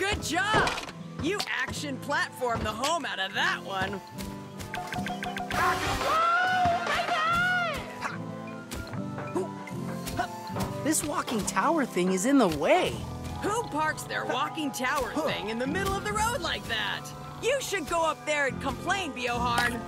Good job! You action platformed the home out of that one. This walking tower thing is in the way. Who parks their walking tower thing in the middle of the road like that? You should go up there and complain, Bioharn.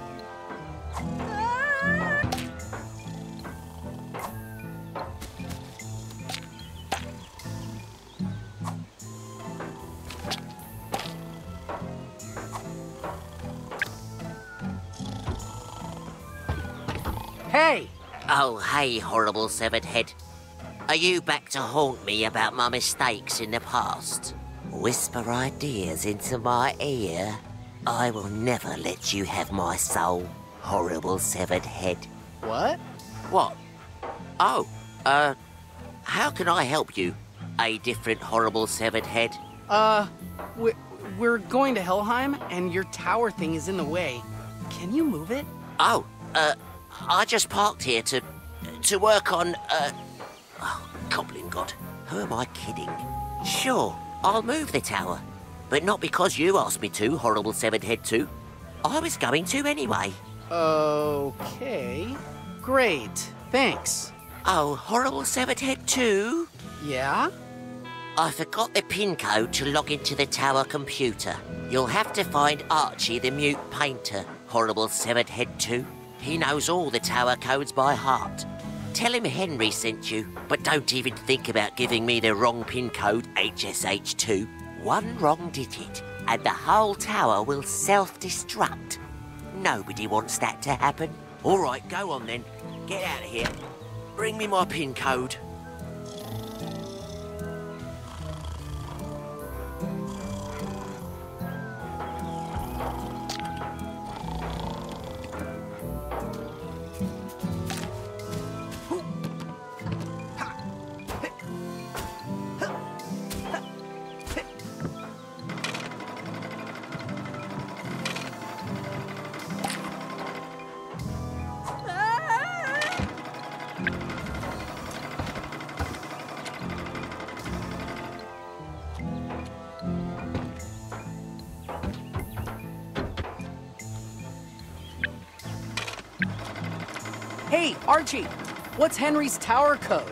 Hey! Oh, hey, horrible severed head. Are you back to haunt me about my mistakes in the past? Whisper ideas into my ear? I will never let you have my soul, horrible severed head. What? What? Oh, how can I help you, a different horrible severed head? We're going to Helheim, and your tower thing is in the way. Can you move it? Oh, I just parked here to work on, oh, Goblin God, who am I kidding? Sure, I'll move the tower, but not because you asked me to, horrible severed head 2. I was going to anyway. Okay. Great. Thanks. Oh, horrible severed head 2? Yeah? I forgot the PIN code to log into the tower computer. You'll have to find Archie the mute painter, horrible severed head 2. He knows all the tower codes by heart. Tell him Henry sent you, but don't even think about giving me the wrong PIN code, HSH2. One wrong digit, and the whole tower will self-destruct. Nobody wants that to happen. All right, go on then. Get out of here. Bring me my PIN code. Hey, Archie! What's Henry's tower code?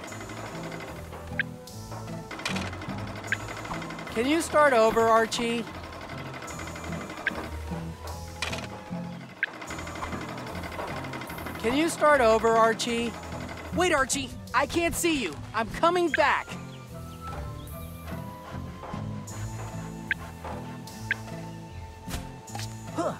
Can you start over, Archie? Can you start over, Archie? Wait, Archie! I can't see you! I'm coming back! Huh.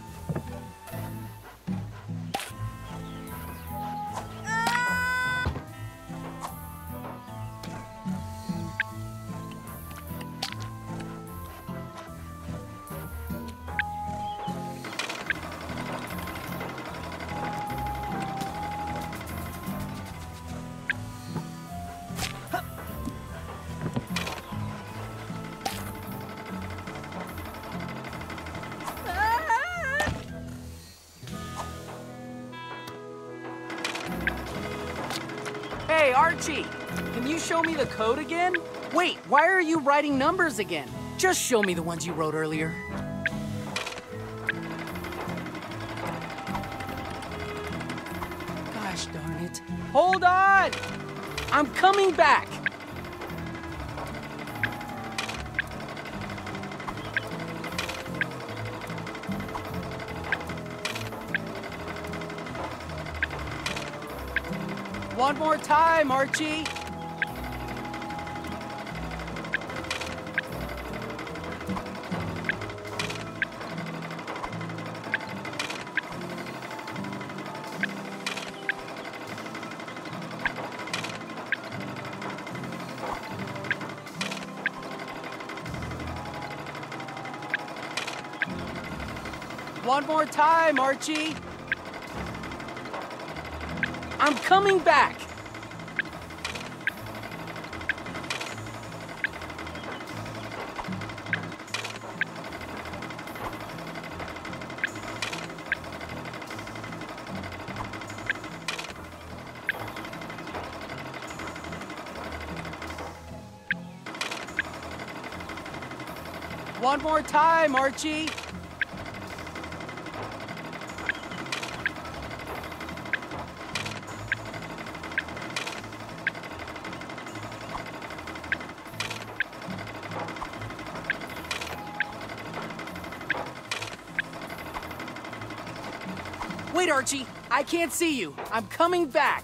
Hey, Archie! Can you show me the code again? Wait, why are you writing numbers again? Just show me the ones you wrote earlier. Gosh darn it. Hold on! I'm coming back! One more time, Archie! One more time, Archie! I'm coming back! One more time, Archie. Wait, Archie. I can't see you. I'm coming back.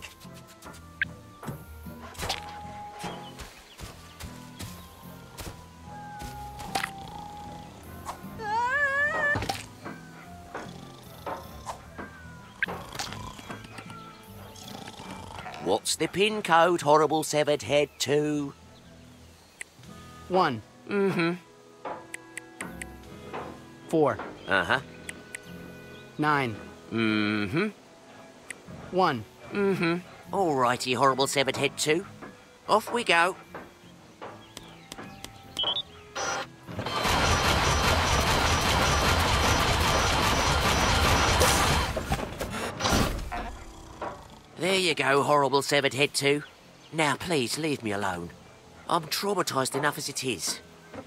What's the pin code, Horrible Severed Head 2? 1. 4. Uh-huh. 9. 1. Alrighty, Horrible Severed Head 2. Off we go. There you go, Horrible Severed Head 2. Now, please, leave me alone. I'm traumatised enough as it is.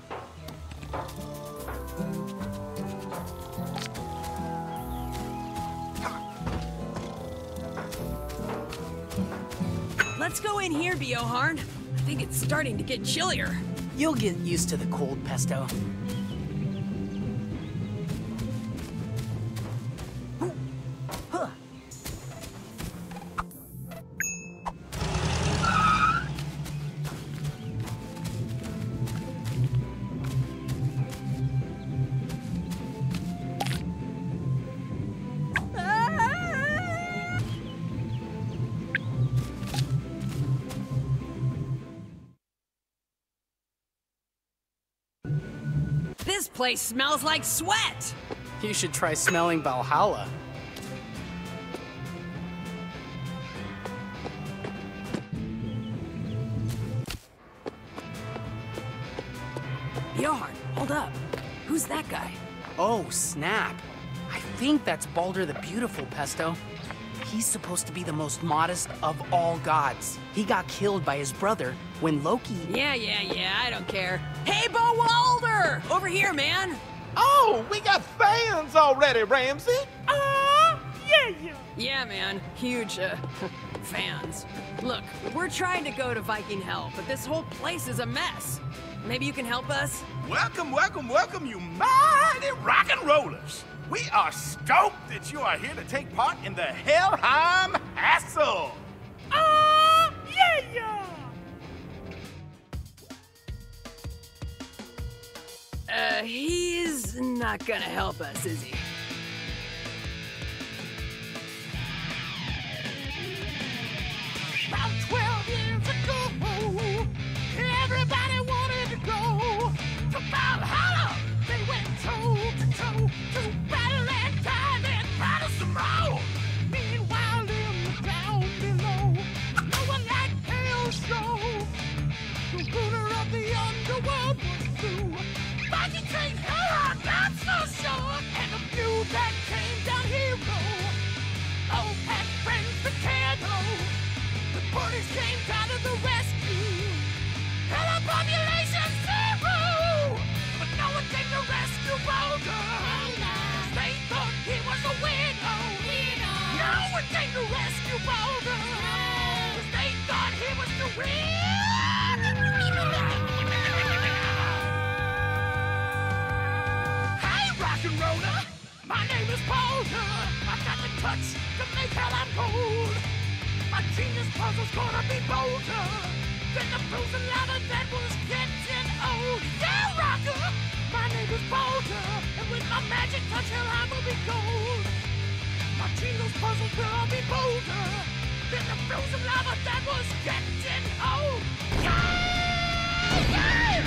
Let's go in here, Bioharn. I think it's starting to get chillier. You'll get used to the cold, Pesto. This place smells like sweat! You should try smelling Valhalla. Bioharn, hold up. Who's that guy? Oh, snap. I think that's Baldur the Beautiful, Pesto. He's supposed to be the most modest of all gods. He got killed by his brother when Loki... Yeah, I don't care. Hey, Baldur! Over here, man! Oh, we got fans already, Ramsey. Yeah. Yeah, man. Huge, fans. Look, we're trying to go to Viking Hell, but this whole place is a mess. Maybe you can help us? Welcome, you mighty rock and rollers. We are stoked that you are here to take part in the Helheim Hassle. Yeah. He's not gonna help us, is he? About 12 years ago, everybody wanted to go to Valhalla. They went toe to toe to battle and die, then battle some more. Meanwhile, in the ground below, no one like Hell Show. The ruler of the underworld was through. Viking takes her, not so sure, and a few that came down hero. Oh, and friends that can't know. The parties came down to the rescue. Hell population zero, but no one came to rescue Baldur. They thought he was a winner. No one came to rescue Baldur. They thought he was the winner. Hey, rock and roller, my name is Baldur. I got the touch to make hell I'm cold. My genius puzzle's gonna be bolder than the frozen lava that was getting old. Yeah, rocker! My name is Baldur, and with my magic touch, hell, I will be gold. My genius puzzles will all be bolder than the frozen lava that was getting old. Yeah!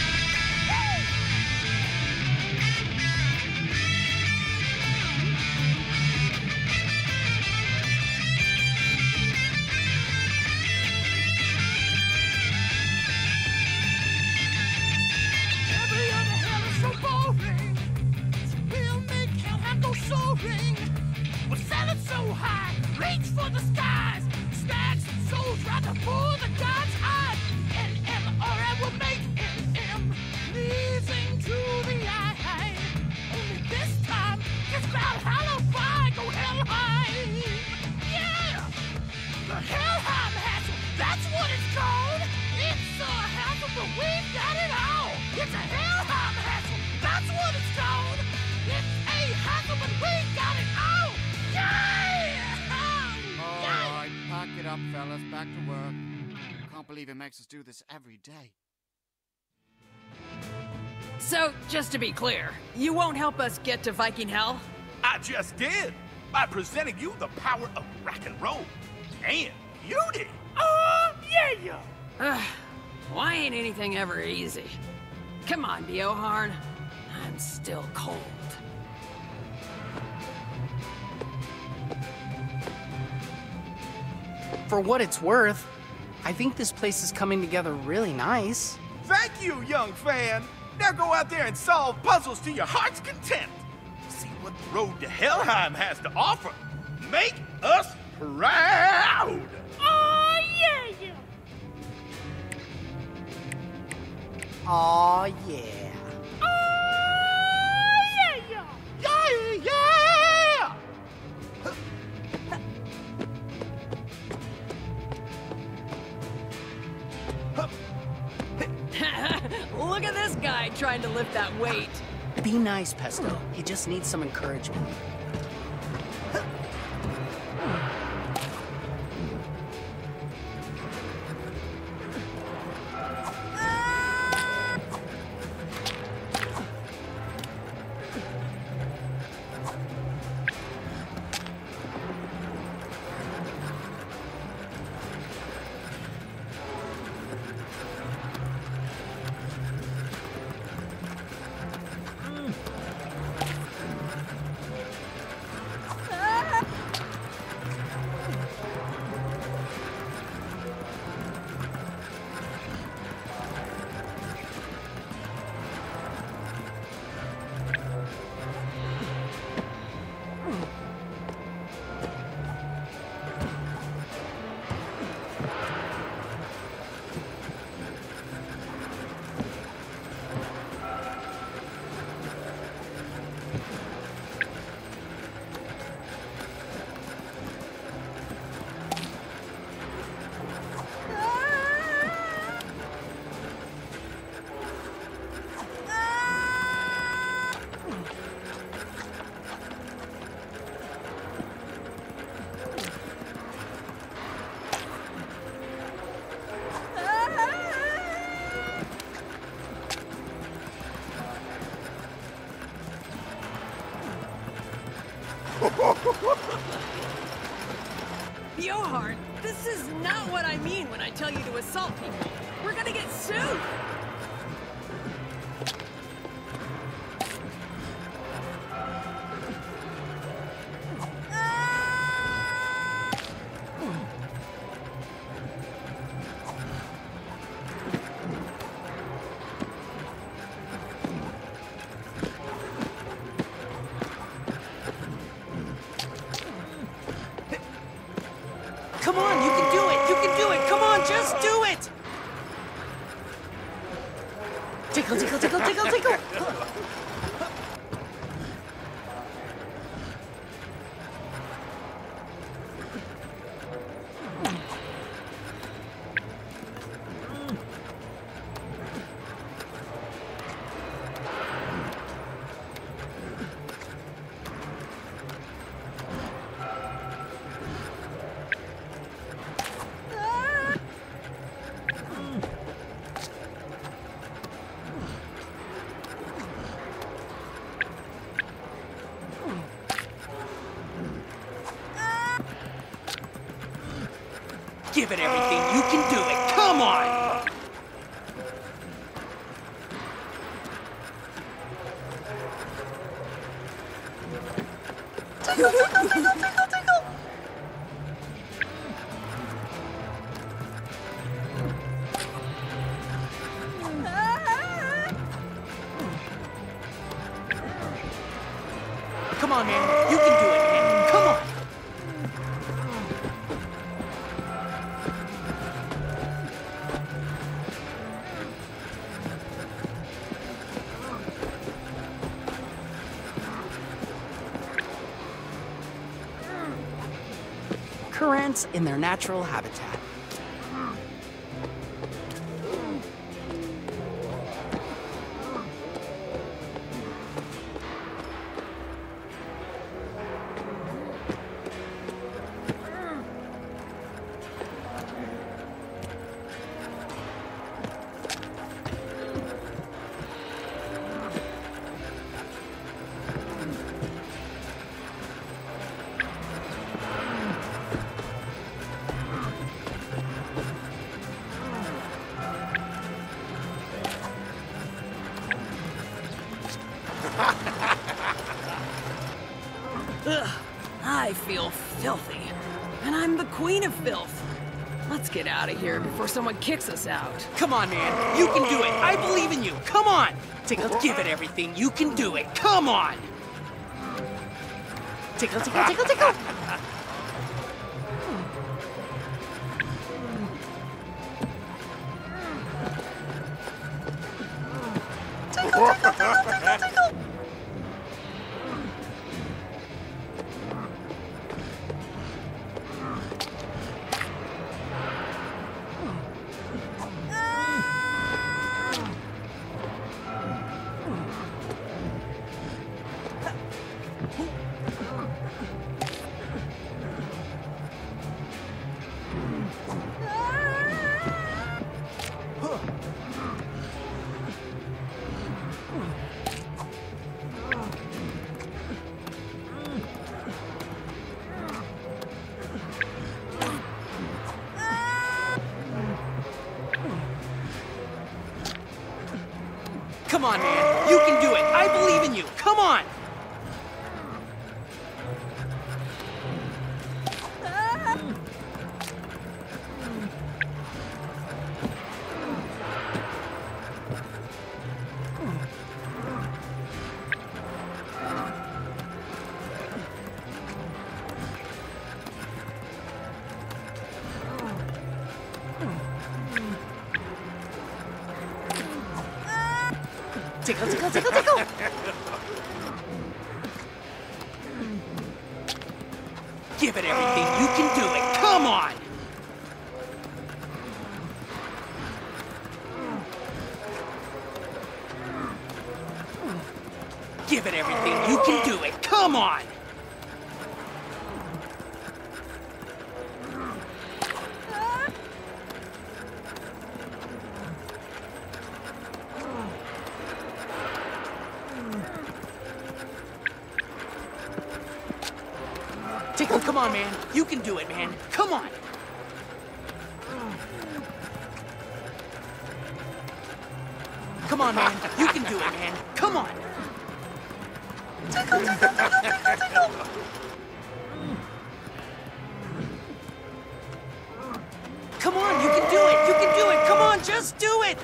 Soaring, we're sailing so high, reach for the skies, snacks and souls right before the gods' eyes. NMRM will make It's a Hellheim hassle. That's what it's called. It's a hassle, but we got it all. Yeah! All right, pack it up, fellas. Back to work. Can't believe it makes us do this every day. So, just to be clear, you won't help us get to Viking Hell? I just did, by presenting you the power of rock and roll. And beauty. Oh, yeah! Why ain't anything ever easy? Come on, Bjorn. I'm still cold. For what it's worth, I think this place is coming together really nice. Thank you, young fan. Now go out there and solve puzzles to your heart's content. See what the road to Helheim has to offer. Make us proud. Oh, yeah! Aw, yeah. Oh, yeah! Yeah, yeah! Look at this guy trying to lift that weight. Be nice, Pesto. He just needs some encouragement. Bjorn, this is not what I mean when I tell you to assault people. We're gonna get sued. Come on, you can do it! You can do it! Come on, just do it! Tickle, tickle, tickle, tickle, tickle! Give it everything. You can do it. Come on! Tickle, tickle, tickle, tickle, tickle! Come on, man. You can do it, man. Come on! Currents in their natural habitat. Ugh, I feel filthy. And I'm the queen of filth. Let's get out of here before someone kicks us out. Come on, man. You can do it. I believe in you. Come on. Tickle, give it everything. You can do it. Come on. Tickle, tickle, tickle, tickle. Tickle, tickle, tickle, tickle, tickle. Come on, man. You can do it. I believe in you. Come on. Tickle, tickle, tickle, tickle! Give it everything. You can do it. Come on! Give it everything. You can do it. Come on! Tickle, come on, man. You can do it, man. Come on. Come on, man. You can do it, man. Come on. Tickle, tickle, tickle, tickle, tickle. Come on, you can do it. You can do it. Come on, just do it.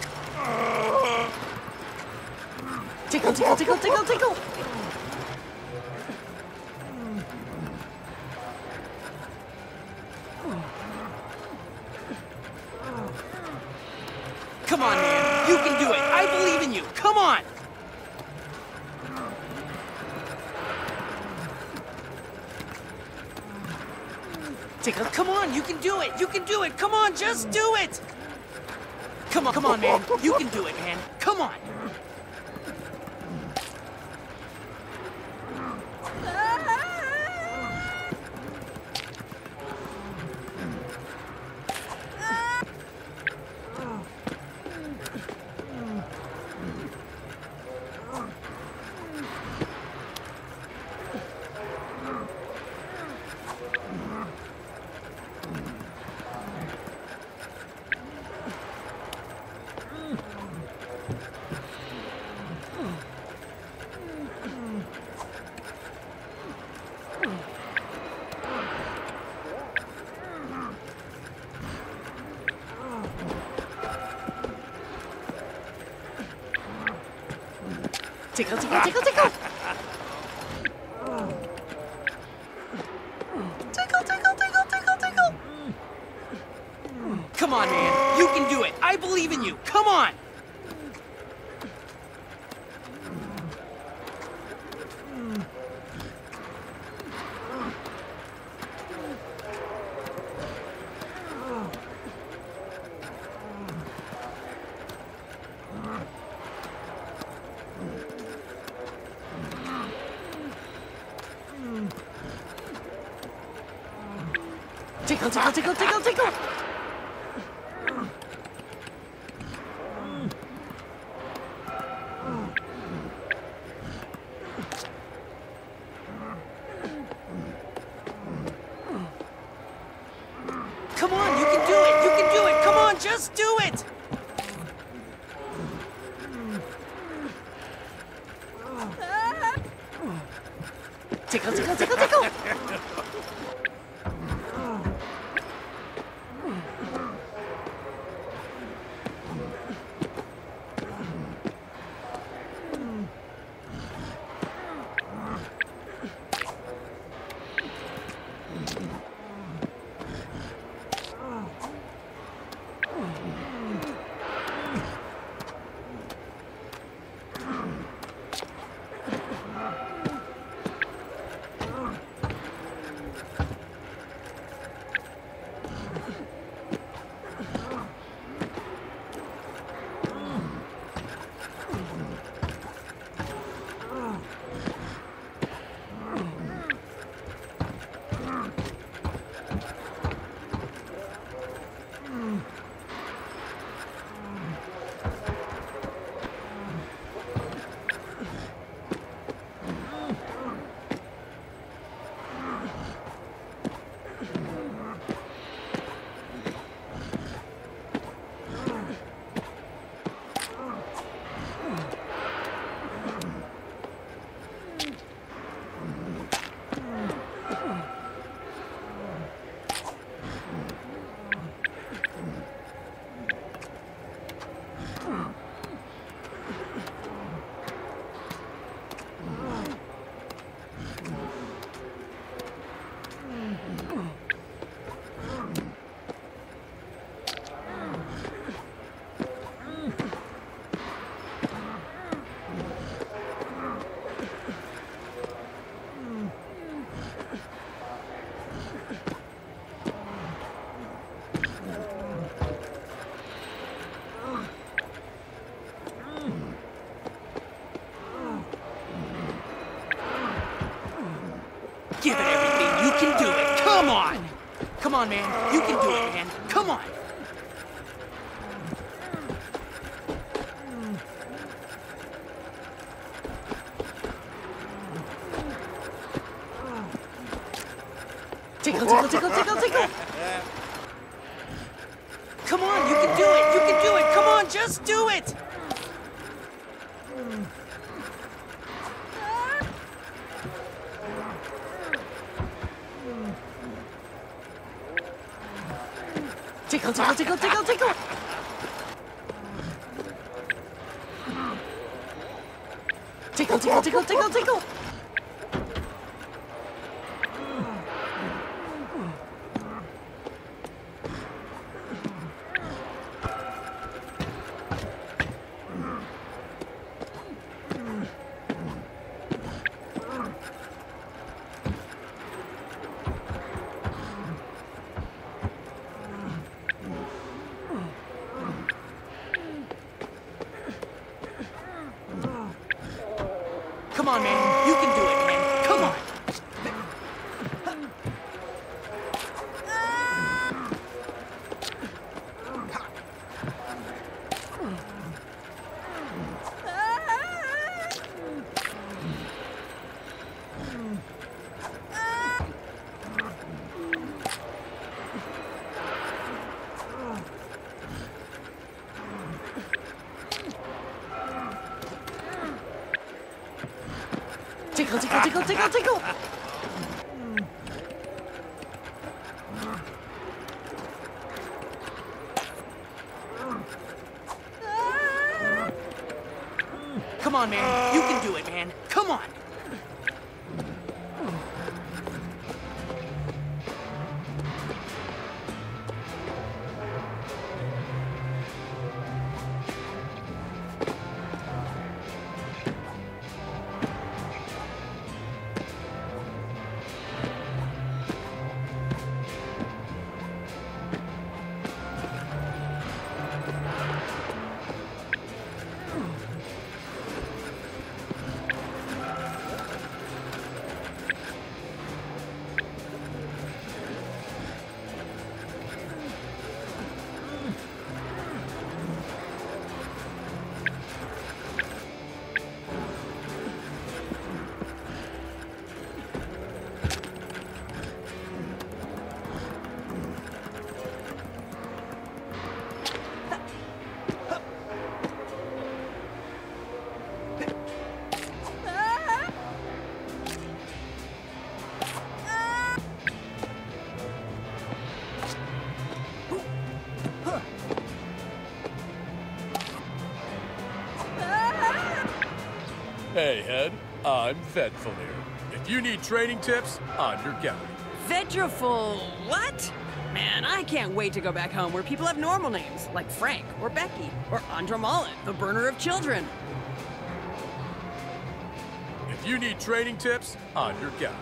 Tickle, tickle, tickle, tickle, tickle. Come on, man. You can do it. I believe in you. Come on. Tickle, come on. You can do it. You can do it. Come on, just do it. Come on, man. You can do it, man. Come on. Tickle, tickle, tickle, tickle. Tickle, tickle, tickle, tickle, tickle. Come on, man. You can do it. I believe in you. Come on. Tickle, tickle, tickle, tickle, tickle! Come on, you can do it! You can do it! Come on, just do it! Tickle, tickle, tickle, tickle! Give it everything. You can do it. Come on. Come on, man. You can do it, man. Come on. Tickle, tickle, tickle, tickle, tickle. Come on, you can do it. You can do it. Come on, just do it. Tickle, tickle, tickle, tickle, tickle! Tickle, tickle, tickle, tickle, tickle! Come on, man. You can do it, man. Come on. Tickle, tickle, tickle, tickle, tickle! Come on, man. You can do it, man. Come on. Hey, Head. I'm Vedfalir. If you need training tips, I'm your guy. Vetraful what? Man, I can't wait to go back home where people have normal names, like Frank, or Becky, or Andramalet, the burner of children. If you need training tips, I'm your guy.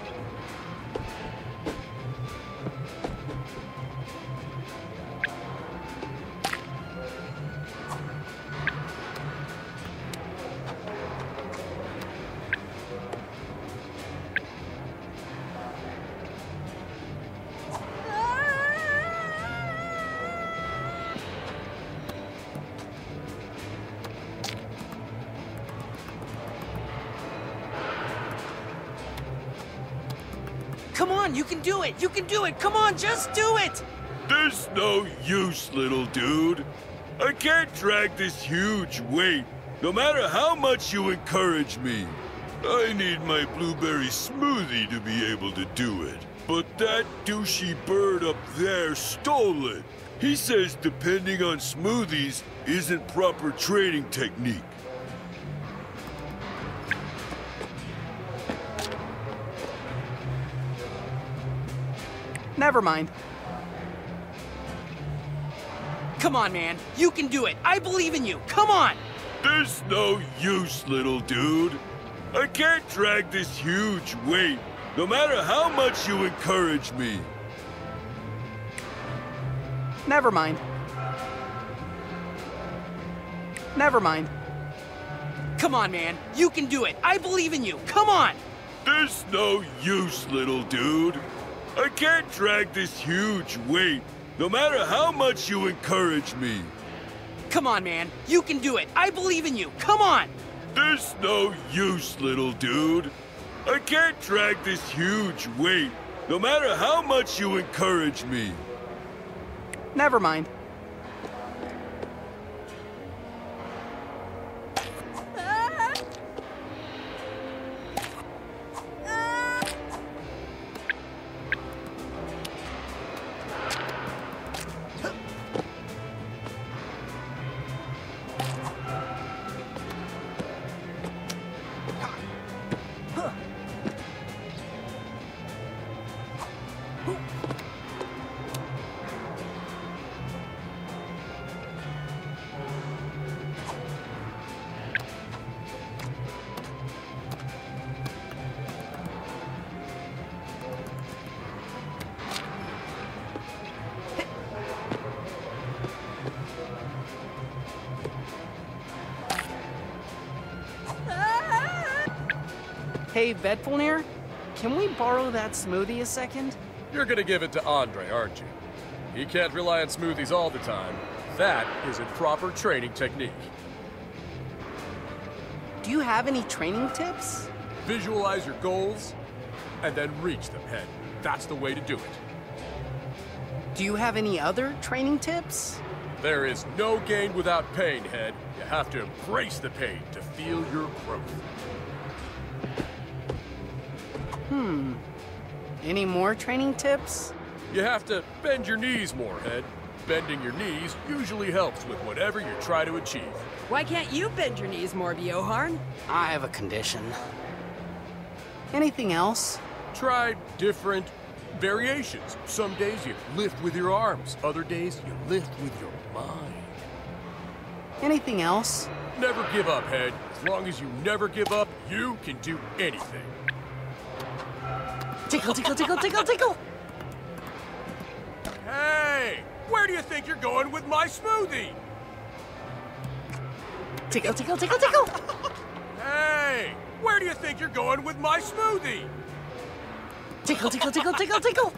Come on, you can do it! You can do it! Come on, just do it! There's no use, little dude. I can't drag this huge weight, no matter how much you encourage me. I need my blueberry smoothie to be able to do it. But that douchey bird up there stole it. He says depending on smoothies isn't proper training technique. Never mind. Come on, man. You can do it. I believe in you. Come on! There's no use, little dude. I can't drag this huge weight, no matter how much you encourage me. Never mind. Never mind. Come on, man. You can do it. I believe in you. Come on! There's no use, little dude. I can't drag this huge weight, no matter how much you encourage me. Come on, man. You can do it. I believe in you. Come on! There's no use, little dude. I can't drag this huge weight, no matter how much you encourage me. Never mind. Hey, Vedfalir, can we borrow that smoothie a second? You're gonna give it to Andre, aren't you? He can't rely on smoothies all the time. That isn't proper training technique. Do you have any training tips? Visualize your goals, and then reach them, Head. That's the way to do it. Do you have any other training tips? There is no gain without pain, Head. You have to embrace the pain to feel your growth. Any more training tips? You have to bend your knees more, Head. Bending your knees usually helps with whatever you're trying to achieve. Why can't you bend your knees more, Bjoharn? I have a condition. Anything else? Try different variations. Some days you lift with your arms. Other days you lift with your mind. Anything else? Never give up, Head. As long as you never give up, you can do anything. Tickle, tickle, tickle, tickle, tickle! Hey! Where do you think you're going with my smoothie? Tickle, tickle, tickle, tickle! Hey! Where do you think you're going with my smoothie? Tickle, tickle, tickle, tickle, tickle!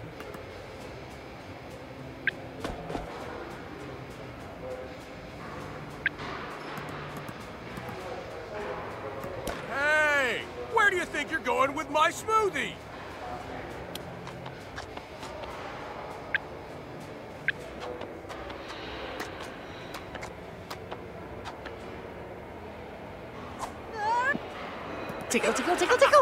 Hey! Where do you think you're going with my smoothie? Tickle, tickle, tickle, tickle!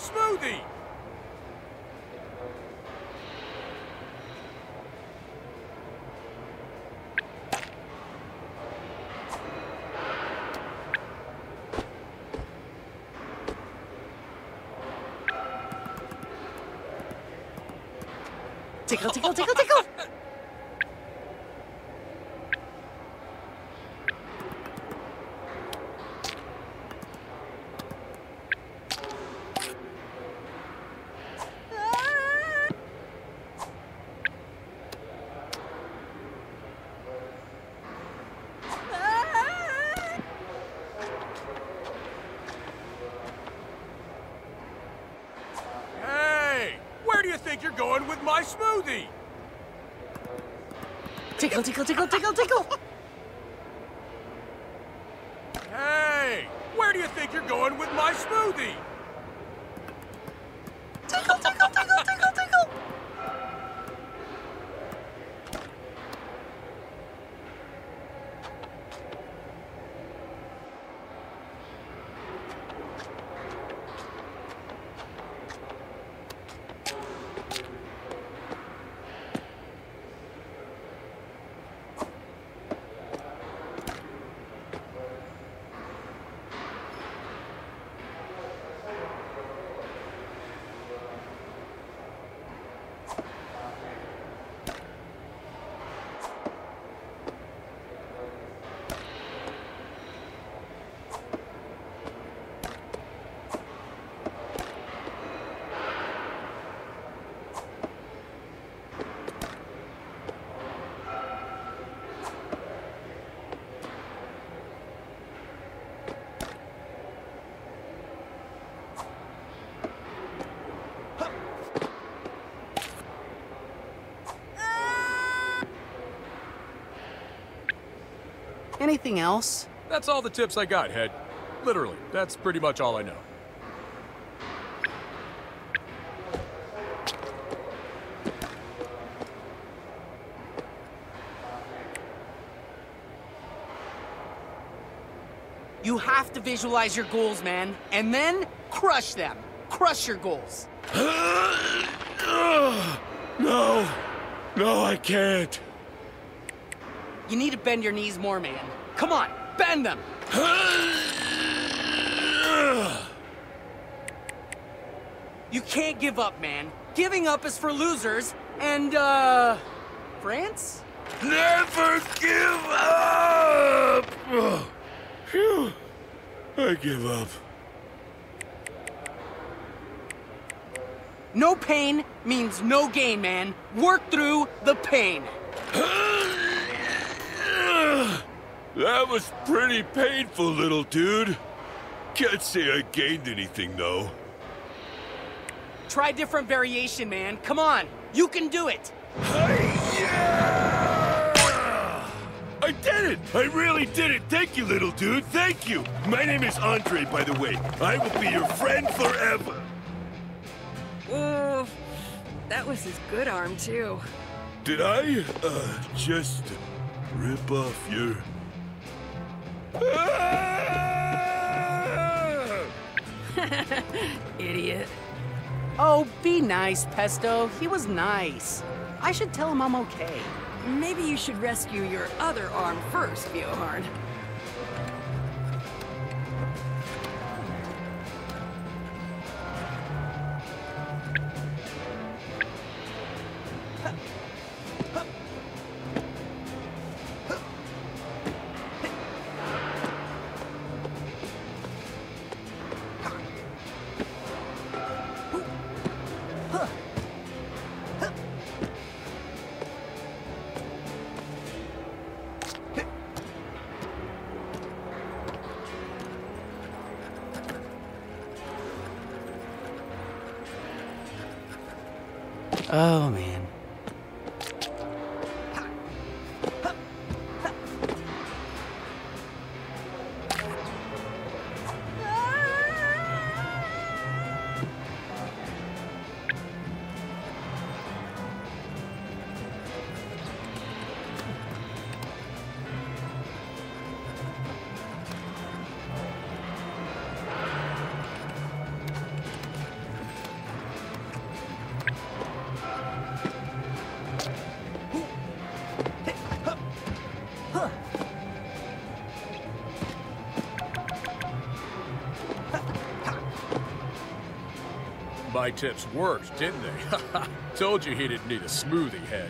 smoothie! Tickle, tickle, tickle, tickle! Hey! Where do you think you're going with my smoothie? Tickle, tickle, tickle, tickle, tickle! Hey! Where do you think you're going with my smoothie? Tickle, tickle, tickle, tickle, tickle! Anything else? That's all the tips I got, Head. Literally, that's pretty much all I know. You have to visualize your goals, man, and then crush them. Crush your goals. No, I can't. You need to bend your knees more, man. Come on, bend them. You can't give up, man. Giving up is for losers, and, France? Never give up! Phew. I give up. No pain means no gain, man. Work through the pain. That was pretty painful, little dude. Can't say I gained anything, though. Try different variation, man. Come on, you can do it. I did it! I really did it! Thank you, little dude. Thank you. My name is Andre, by the way. I will be your friend forever. Ooh, that was his good arm, too. Did I, just rip off your... Idiot. Oh, be nice, Pesto. He was nice. I should tell him I'm okay. Maybe you should rescue your other arm first, Biohard. Oh, man. my tips worked, didn't they? Told you he didn't need a smoothie head.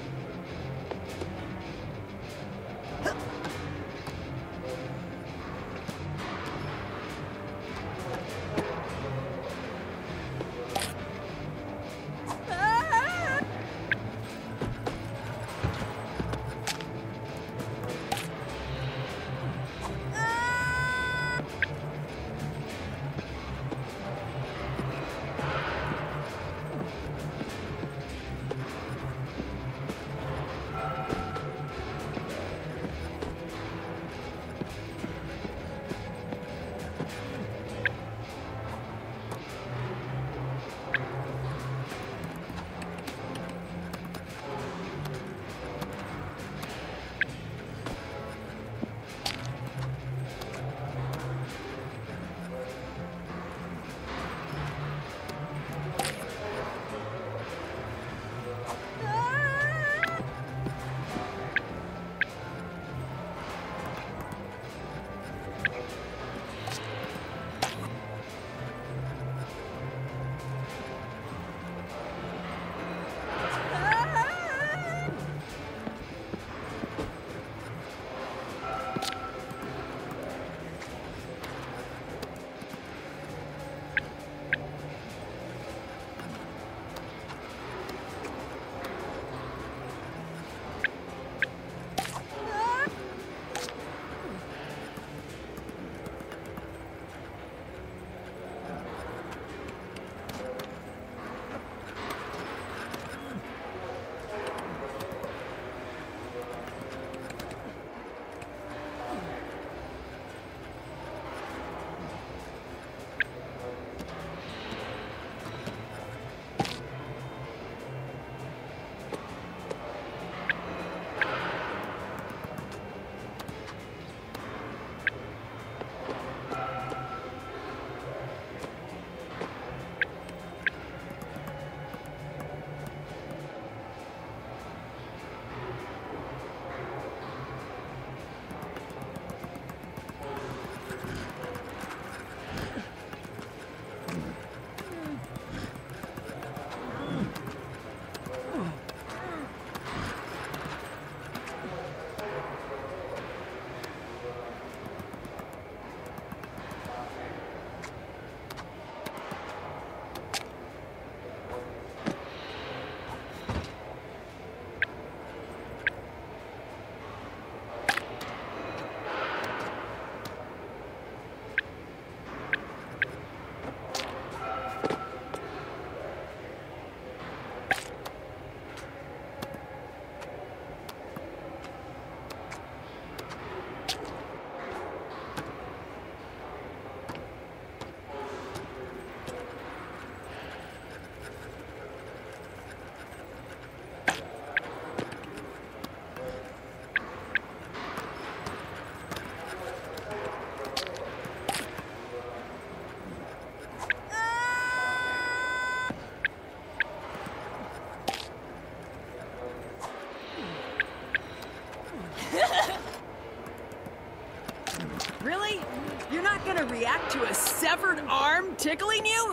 Really? You're not gonna react to a severed arm tickling you?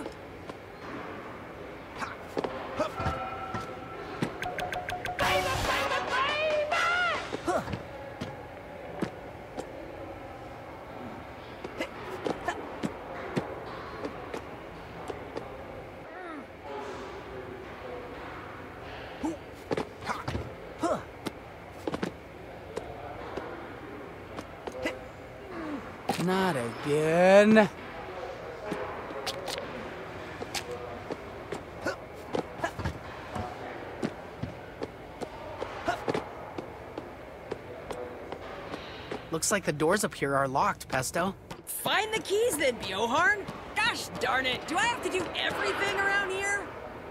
Not again. Looks like the doors up here are locked, Pesto. Find the keys then, Bjoharn. Gosh darn it, do I have to do everything around here?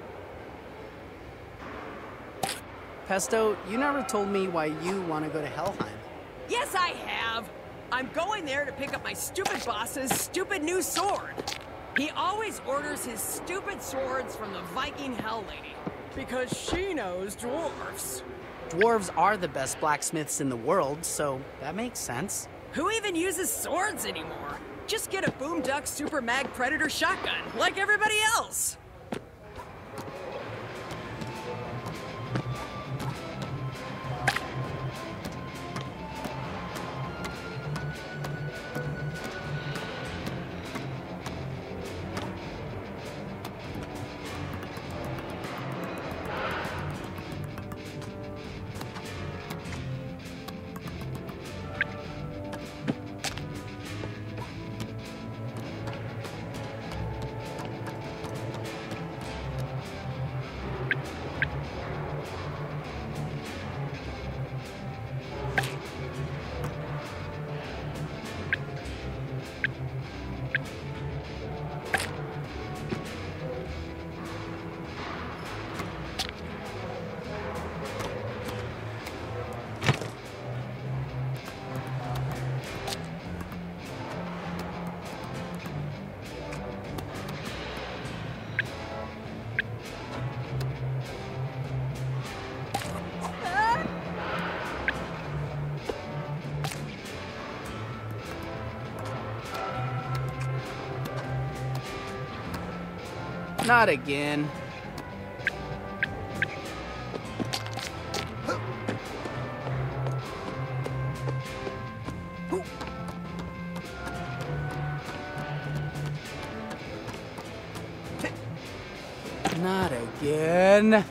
Pesto, you never told me why you want to go to Helheim. Yes, I have. I'm going there to pick up my stupid boss's stupid new sword. He always orders his stupid swords from the Viking Hell Lady, because she knows dwarves. Dwarves are the best blacksmiths in the world, so that makes sense. Who even uses swords anymore? Just get a Boom Duck Super Mag Predator shotgun, like everybody else. Not again. Not again.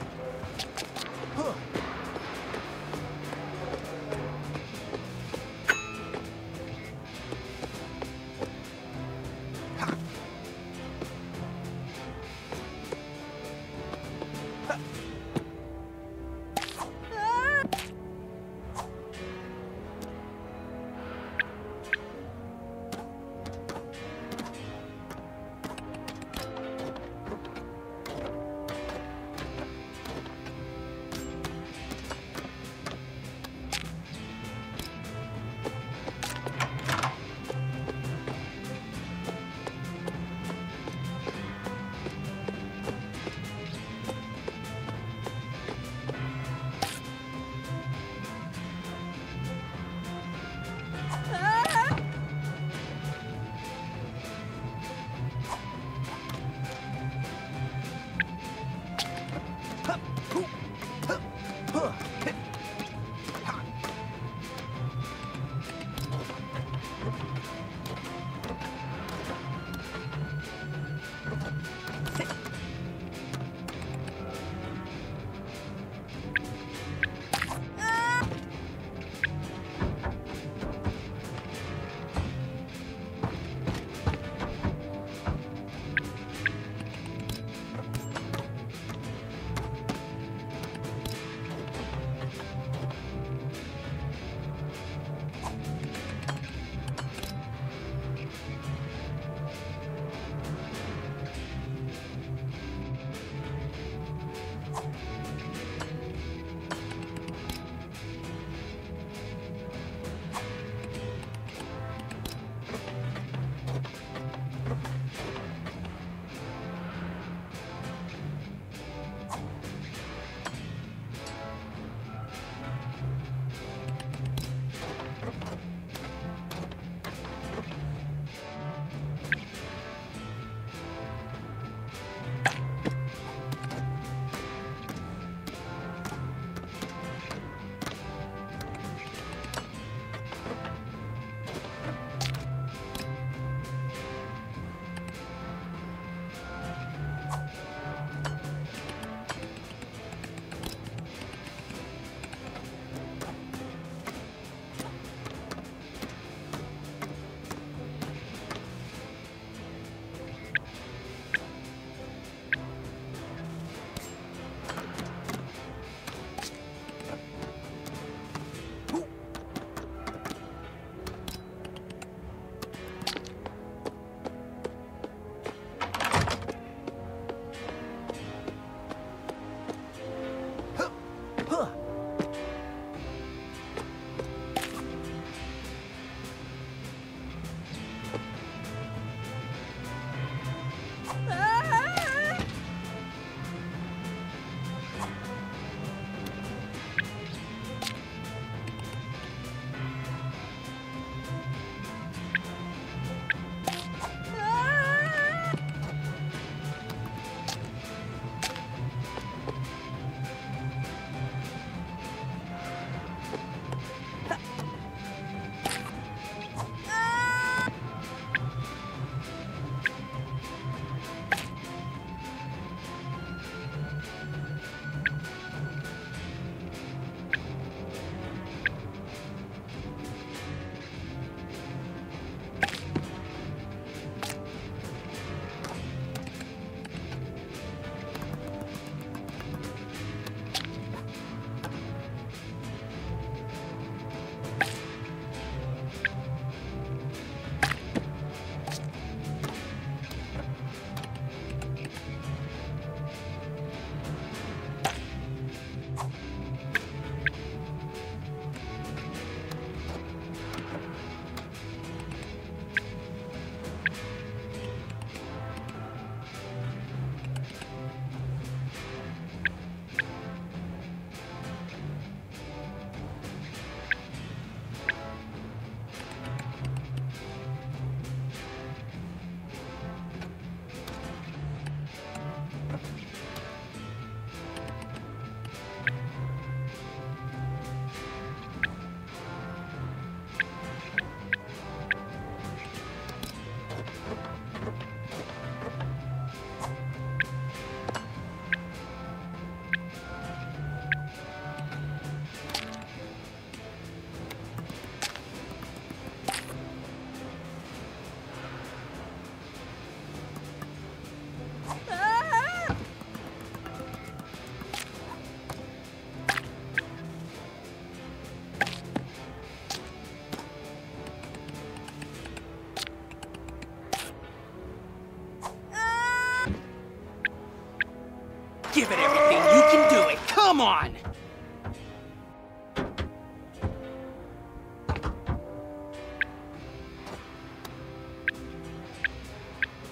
Give it everything. You can do it. Come on.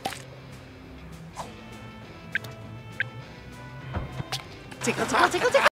Tickle, tickle, tickle, tickle.